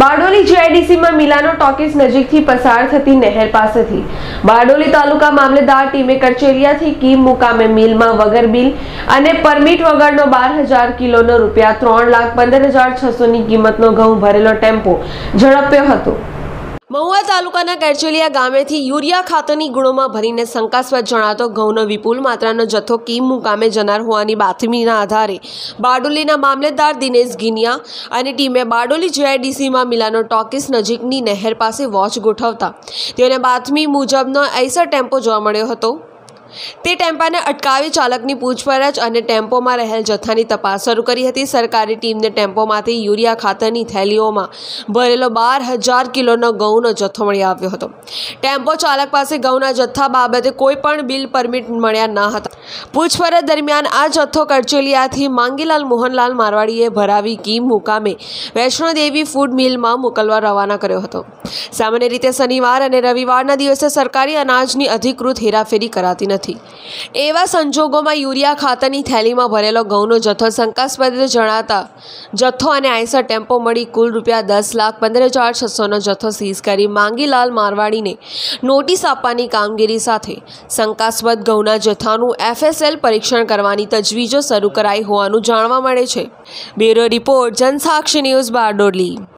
Bardoli જીઆઈડીસીમાં મિલાનો talkies નજીકથી પસાર થતી નહેર પાસેથી બારડોલી તાલુકા મામલેદાર ટીમે કરચેલિયાથી કીમ મુકામે મિલમાં વગર બિલ અને પરમિટ વગરનો 12,000 કિલોનો ₹3,15,600 ની કિંમતનો ઘઉં ભરેલો ટેમ્પો ઝડપ્યો હતો। મહુવા તાલુકાના કરચેલિયા ગામેથી યુરિયા ખાતરની ગુણોમાં ભરીને શંકાસ્પદ જણાતો ઘઉંનો વિપુલ માત્રાનો જથ્થો કીમ મુકામે જનાર હોવાની બાતમીના આધારે બારડોલીના મામલેદાર દિનેશ ગિનિયા અને ટીમે બારડોલી જીઆઈડીસીમાં મિલાનો ટોકીઝ નજીકની નહેર પાસે વોચ ગોઠવતા તેઓને બાતમી મુજબનો એસર ટેમ્પો જોવા મળ્યો હતો। તે ટેમ્પાને અટકાવી ચાલકની પૂછપરછ અને ટેમ્પોમાં રહેલ જથ્થાની તપાસ શરૂ કરી હતી। સરકારી ટીમને ટેમ્પોમાંથી યુરિયા ખાતરની થેલીઓમાં ભરેલો 12,000 કિલોનો ઘઉંનો જથ્થો મળી આવ્યો હતો। ટેમ્પો ચાલક પાસે ઘઉંના જથ્થા બાબતે કોઈ પણ બિલ પરમિટ મળ્યા ન હતા। પૂછપરછ દરમિયાન આ જથ્થો કરચેલિયાથી માંગીલાલ મોહનલાલ મારવાડીએ ભરાવી કીમ મુકામે વૈષ્ણોદેવી ફૂડ મિલમાં મોકલવા રવાના કર્યો હતો। સામાન્ય રીતે શનિવાર અને રવિવારના દિવસે સરકારી અનાજની અધિકૃત હેરાફેરી કરાતી નથી। એવા સંજોગોમાં યુરિયા ખાતરની થેલીમાં ભરેલો ઘઉંનો જથ્થો શંકાસ્પદ જણાતા જથ્થો અને આઈસર ટેમ્પો મળી કુલ ₹10,15,600નો જથ્થો સીઝ કરી માંગીલાલ મારવાડીને નોટિસ આપવાની કામગીરી સાથે શંકાસ્પદ ઘઉંના જથ્થાનું FSL પરીક્ષણ કરવાની તજવીજો શરૂ કરાઈ હોવાનું જાણવા મળે છે। Bureau report, Jansakshi news, Bardoli.